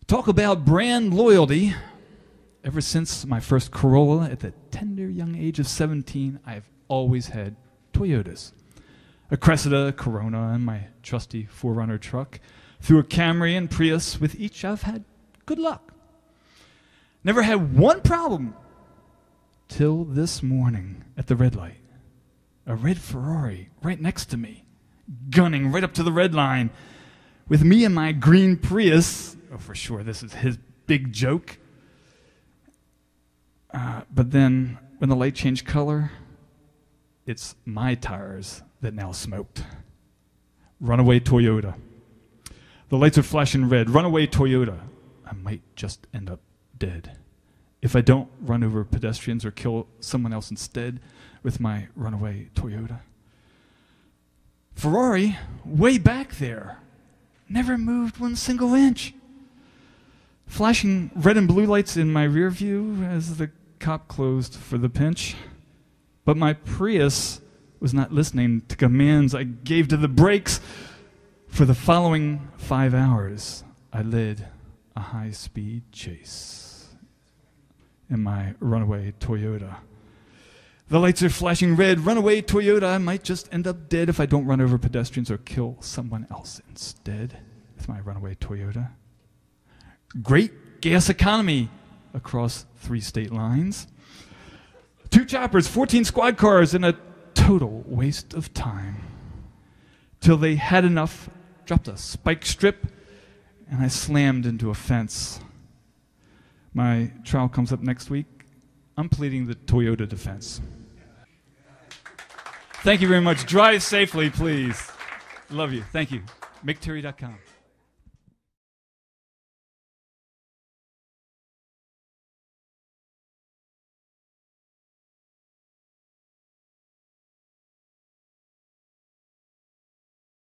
Talk about brand loyalty. Ever since my first Corolla at the tender young age of 17, I've always had Toyotas. A Cressida, Corona, and my trusty 4Runner truck. Through a Camry and Prius, with each I've had good luck. Never had one problem till this morning at the red light. A red Ferrari right next to me, gunning right up to the red line. With me and my green Prius, oh, for sure, this is his big joke. But then, when the light changed color, it's my tires that now smoked. Runaway Toyota. The lights are flashing red. Runaway Toyota. I might just end up dead if I don't run over pedestrians or kill someone else instead with my runaway Toyota. Ferrari, way back there, never moved one single inch. Flashing red and blue lights in my rear view as the cop closed for the pinch. But my Prius was not listening to commands I gave to the brakes. For the following 5 hours, I led a high-speed chase in my runaway Toyota. The lights are flashing red. Runaway Toyota. I might just end up dead if I don't run over pedestrians or kill someone else instead with my runaway Toyota. Great gas economy across 3 state lines. 2 choppers, 14 squad cars, and a total waste of time. Till they had enough, dropped a spike strip, and I slammed into a fence. My trial comes up next week. I'm pleading the Toyota defense. Thank you very much. Drive safely, please. Love you. Thank you. MickTerry.com.